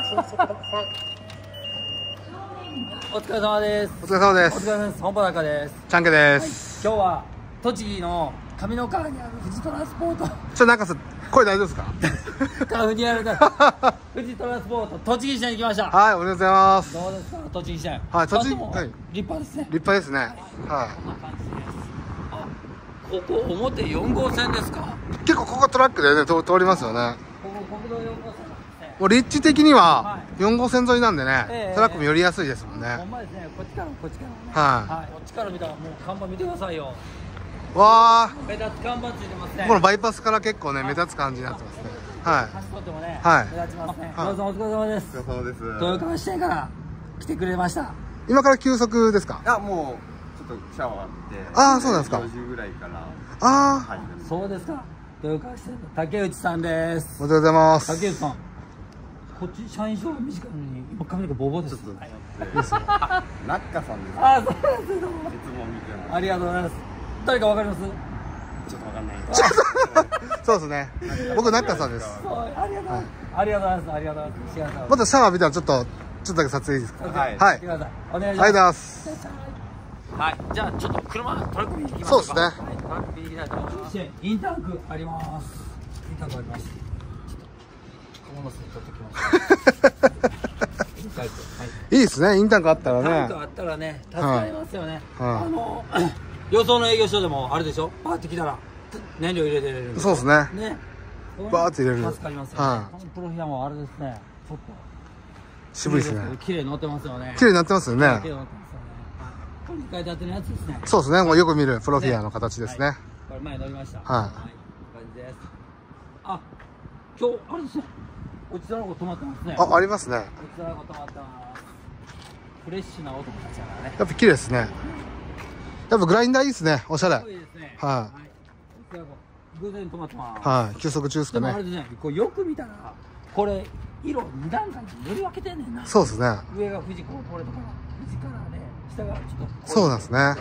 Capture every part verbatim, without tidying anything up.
お疲れ様です。 お疲れ様です。 お疲れ様です。本中です。 ちゃんけです、 はい、今日は栃木の上三川にある富士トランスポート。ちょっとなんか声大丈夫ですか？ カフにある富士トランスポート栃木支店に来ました。 はい、おはようございます。 どうですか栃木支店？ はい、栃木、 はい、立派ですね。 立派ですね。はい。 こんな感じです。あ、ここ表よん号線ですか？ 結構ここトラックでね通りますよね。 ここ国道よん号線。 もう立地的にはよん号線沿いなんでね、えー、トラックも寄りやすいですもんね。 ほんまですね。こっちからもこっちからもね。 はい、 はい。こっちから見たらもう看板見てくださいよ。 わあ。 目立つ看板ついてますね。 このバイパスから結構ね目立つ感じになってますね。はい。 端っこでもね、 はい、 目立ちますね。どうぞお疲れ様です。 お疲れ様です。 豊川支店から来てくれました。 今から休息ですか？ いや、もうちょっとシャワー浴びて。 ああ、そうなんですか。 よじぐらいから。 ああ、 はい、そうですか。豊川支店の竹内さんです。 おはようございます。 竹内さん。こっち社員証が短いのに今髪の毛ボーボーです。ちょっと。 ナッカさんです。 あ、そうです。いつも見てます。ありがとうございます。誰かわかります？ ちょっとわかんない。 そうですね。僕ナッカさんです。 ありがとう。ありがとうございます。ありがとうございます。 またシャワー浴びたらちょっとちょっとだけ撮影いいですか？ はい。 はい。 お願いします。ありがとうございます。はい。じゃあちょっと車トラック見に行きましょうか。 そうですね。 はい。トラック見に行きたいと思います。インタークあります。インタークあります。 いいですね、インタークあったらね。 タンクあったらね、助かりますよね。あの予想の営業所でもあるでしょ。バーって来たら燃料入れてれる。 そうですね。 ね。 バーって入れる。 助かりますよね。このプロフィアもあれですね。ちょっと渋いですね。 綺麗に乗ってますよね。 綺麗になってますよね。 綺麗に乗ってますよね。これに書いてあってるやつですね。 そうですね。もうよく見るプロフィアの形ですね。 これ前乗りました。 はい。 こんな感じです。あ、今日あれですね。こちらの子止まってますね。 あ、ありますね。 こちらの子止まってます。フレッシュな音も立ち上がるね。 やっぱ綺麗ですね。やっぱグラインダーいいですね。おしゃれ。 いいですね。 はい。 こちら偶然止まってます。 はい。休息中ですかね。 でもあれですね。こうよく見たらこれ色二段階に塗り分けてんねんな。 そうですね。 上が富士コーポレートから富士からね、下がちょっと。 そうなんですね。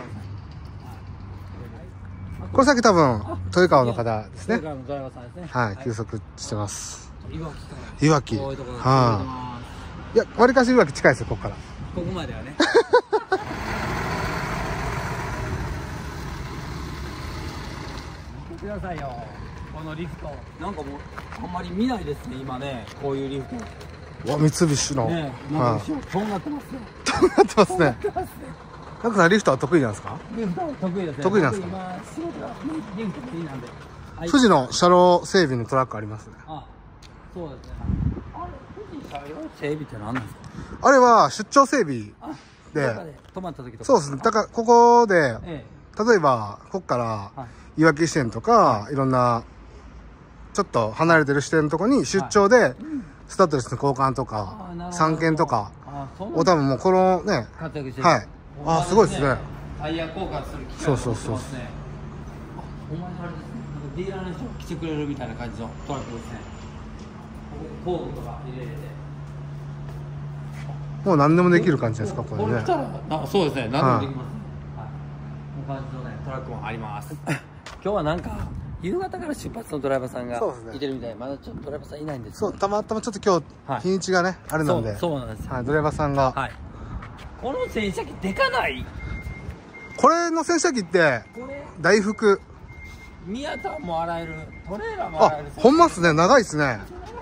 これさっき多分豊川の方ですね。 豊川のドライバーさんですね。 はい。休息してます。 いわきから。 いわき。はい。いや、わりかしいわき近いですよ、ここから。 ここまではね。見てくださいよ。このリフト。なんかもうあんまり見ないですね、今ね。こういうリフト。 わ、三菱の。 ね、なんか後ろとんがってますね。 とんがってますね。なんかリフトは得意なんですか？ リフトは得意ですね。 得意なんですか？ 今仕事がリフト得意なんで。 富士の車両整備のトラックありますね。 あ、そうですね。あれ、富士車両整備って何なんですか？ あれは出張整備で、 止まった時とか。 そうですね。だからここで、 ええ、例えばここからいわき支店とか、はい、いろんなちょっと離れてる支店のとこに出張で、はい、スタッドレスの交換とか三件とかを多分もうこのね、 活躍してる。 はい。あ、すごいですね。 タイヤ交換する機会そうそうそう。 あ、お前あれですね。ディーラーの人が来てくれるみたいな感じのトラックですね。工具とか入れて。 もう何でもできる感じですか、これね。 これ来たら、あ、そうですね。何でもできますね。はい。この感じのね、トラックもあります。今日はなんか夕方から出発のドライバーさんがいてるみたい。まだちょっとドライバーさんいないんです。 そう、たまたまちょっと今日日にちがね、あれなんで。 そうなんです。 はい、ドライバーさんが。はい。 この洗車機でかない？ これの洗車機って大福。 宮田も洗える、トレーラーも洗える。 あ、ほんまっすね、長いっすね。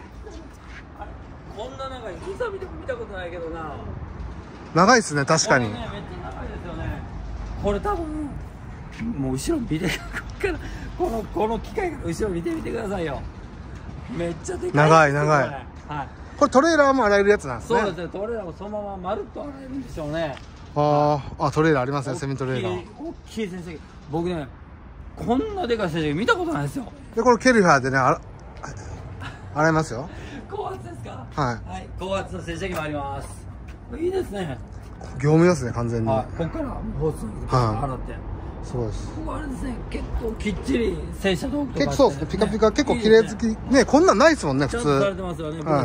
こんな長い、いざ見ても見たことないけどな。 長いっすね、確かに。 ね、めっちゃ長いですよね。これ多分もう後ろ見てからこのこの機械から後ろ見てみてくださいよ。めっちゃでかい。 長い長い。 はい。 これトレーラーも洗えるやつなんですね。 そうですね、トレーラーもそのまままるっと洗えるんでしょうね。 ああ、あ、トレーラーありますね、セミトレーラー。 大きい洗車機。僕ね、こんなでかい洗車機見たことないですよ。 で、これケルファーでね、あら洗いますよ。 高圧ですか？ はい。 はい、高圧の洗車機もあります。いいですね。 業務用ですね、完全に。 はい、ここからホースに洗って。 そうです。 ここあれですね、結構きっちり洗車道具とか。 結構そうですね、ピカピカ、結構綺麗好き。ね、こんなんないですもんね、普通。 ちゃんとされてますよね。はい。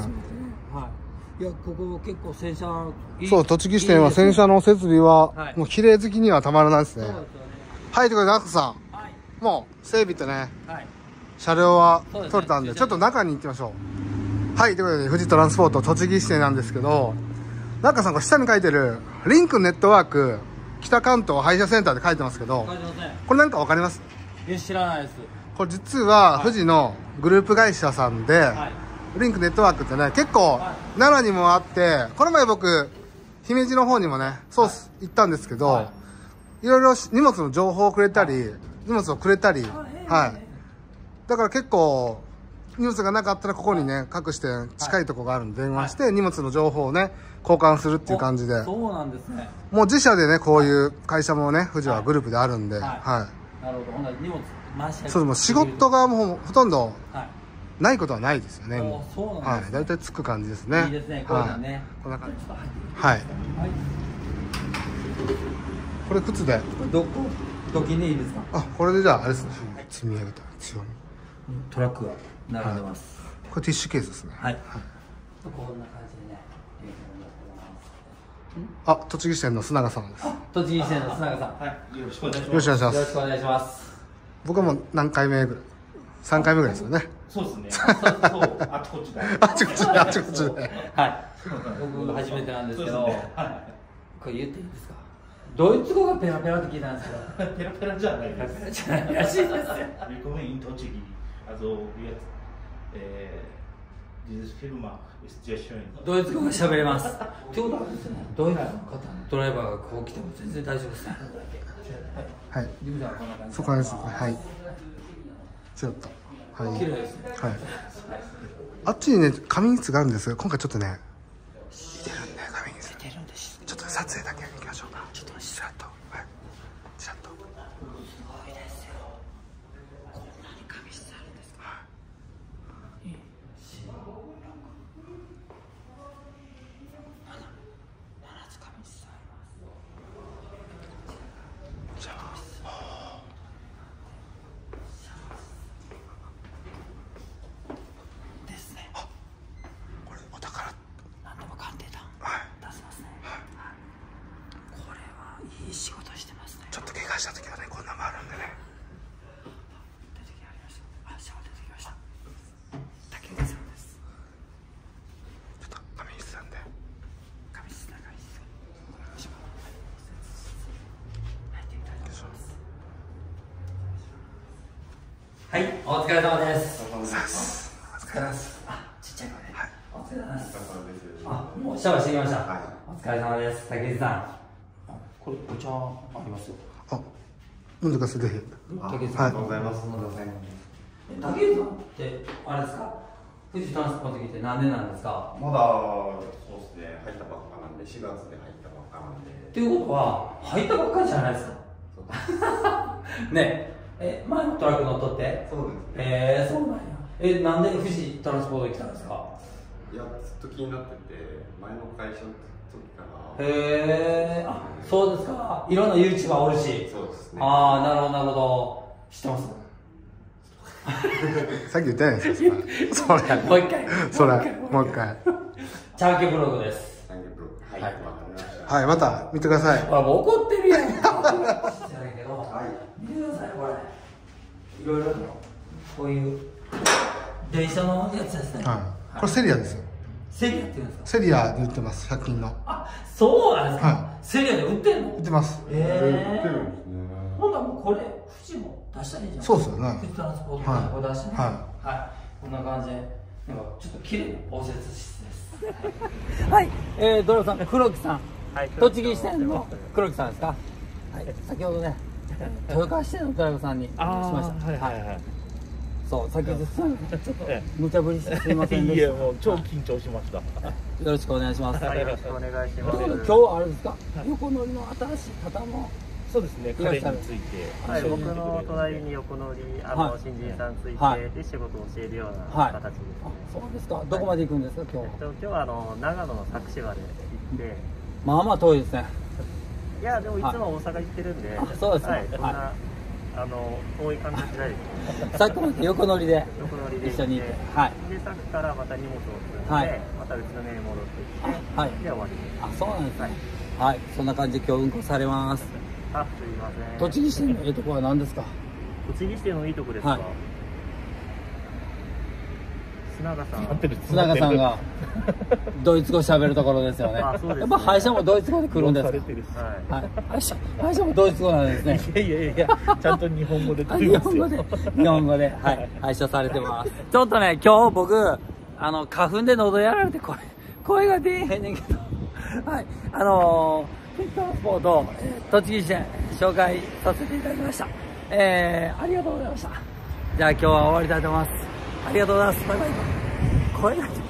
いや、ここ結構洗車。 そう、栃木支店は洗車の設備は、もう綺麗好きにはたまらないですね。はい、ということで、アッコさん。もう、整備とね、車両は取れたんで、ちょっと中に行きましょう。 はい、ということで、富士トランスポート栃木支店なんですけど、中さん、これ下に書いてる、リンクネットワーク、北関東配車センターって書いてますけど、これなんかわかります？ いや、知らないです。 これ実は、富士のグループ会社さんで、はい、リンクネットワークってね、結構、はい、奈良にもあって、この前僕、姫路の方にもね、そう、はい、行ったんですけど、はい、いろいろ荷物の情報をくれたり、はい、荷物をくれたり、はい。だから結構、荷物がなかったらここにね、各支店近いところがあるんで電話して、はい、荷物の情報をね、交換するっていう感じで。 そうなんですね。 もう自社でね、こういう会社もね、富士はグループであるんで、はい。はいはい、なるほど。ほんなら荷物回しそう、もう仕事がもうほとんど、ないことはないですよね。もうそうなんですね。はい。大体つく感じですね。 いいですね、こういうのね。 こんな感じ。はい。はい。これ靴で。 どこ、どきでいいですか？ あ、これでじゃあ、あれですね。積み上げた強み。 トラックが並んでます。 これティッシュケースですね。 はい。こんな感じでね。 あ、栃木支店の須永さんです。 栃木支店の須永さん。はい。よろしくお願いします。 よろしくお願いします。 よろしくお願いします。 僕はもう何回目ぐらい、三回目ぐらいですよね。 そうですね。そう、あちこちで。 あちこちで、あちこちで。 はい。僕初めてなんですけど、これ言っていいですか？ドイツ語がペラペラって聞いたんですけど。 ペラペラじゃないです。 ペラペラじゃないらしいですよ。 Willkommen in栃木。Also jetzt, äh, dieses Firma ist sehr schön. ドイツ語が喋れます。ってことはですね、ドイツの方のドライバーがこう来ても全然大丈夫ですね。 はい。そこですね。はい。ちょっと。はい。綺麗ですね。はい。あっちにね、仮眠室があるんですが、今回ちょっとね、似てるんで、仮眠室。似てるんです。ちょっと撮影だけ行きましょうか。ちょっとちらっと。はい。ちらっと。すごいですよ。こんなに仮眠室あるんですか。はい。いい。仕事してますね。ちょっと怪我した時はね、こんなのもあるんでね。出てきました。あ、シャワー出てきました。竹内さんです。ちょっと仮眠室なんで。仮眠室長いです。入っていただきます。はい、お疲れ様です。 お疲れ様です。 お疲れ様です。あ、ちっちゃい声で。はい。お疲れ様です。あ、もうシャワーしてきました。はい。お疲れ様です。竹内さん。これお茶ありますよ。あ、飲んでくださいぜひ。 竹内さん、ありがとうございます。飲んでください。 竹内さんってあれですか？富士トランスポート来て何年なんですか？ まだそうですね。入ったばっかなんでしがつで入ったばっかなんで。 っていうことは入ったばっかりじゃないですか。ねえ、前のトラック乗っとって。 そうですね。 ええ、そうなんや。え、なんで富士トランスポートに来たんですか？ いや、ずっと気になってて、前の会社の時から。 へえ、あ、そうですか。いろんな誘致がおるし。 そうですね。 ああ、なるほど、なるほど。知ってます。 さっき言ってないですよ。それ。 もう一回。 それ。もう一回。 チャンケブログです。 チャンケブログ。はい。 はい、また見てください。 あ、もう怒ってるやん。知らないけど。はい。見てください、これ。いろいろと。こういう。電車のやつですね。 はい。これセリアですよ。 セリアって言うんですか？ セリアで売ってます、ひゃく均の。 あ、そうなんですか。はい、セリアで売ってんの？ 売ってます。 ええ。売ってるんですね。ほんならもうこれ、富士も出したらいいじゃん。 そうですよね。 富士トランスポートもこれ出してね。はい。はい。こんな感じで、なんかちょっと綺麗な応接室です。はい。えー、ドラムさん、黒木さん。はい。栃木支店の黒木さんですか？はい。先ほどね、豊川支店のドラムさんにしました。はいはいはい。そう、先ほどちょっと無茶ぶりしてすみませんでした。いや、もう超緊張しました。よろしくお願いします。 はい、よろしくお願いします。 今日はあれですか、横乗りの新しい方も。 そうですね、彼について。 はい、僕の隣に横乗り、あの新人さんついて、で仕事を教えるような形ですね。 そうですか。どこまで行くんですか、今日。 今日はあの長野の佐久市まで行って。 まあまあ遠いですね。 いや、でもいつも大阪行ってるんで。 そうですね。 そんな。あの遠い感じしないです。 さっきまで横乗りで横乗りで一緒にいて、 はい。でさっきからまた荷物を積んで、はい、また宇都宮に戻ってきて、はい。で終わりです。 あ、そうなんですね。はい。そんな感じで今日運行されます。 あ、すみません。 栃木市のいいところは何ですか？ 栃木市のいいところですか？はい、 砂川さん。 砂川さんがドイツ語喋るところですよね。 あ、そうですね。 やっぱ歯医者もドイツ語で来るんですか。 はい。 歯医者、歯医者もドイツ語なんですね。 いやいやいや、ちゃんと日本語で来日るんですよ。 本語で、日本語で、はい、歯医者されてます。ちょっとね、今日僕、あの、花粉で喉やられて声、声が出えへんねんけど、はい、あのー、ピットスポートを、えー、栃木市紹介させていただきました。えー、ありがとうございました。じゃあ今日は終わりたいと思います。ありがとうございます。バイバイ。声が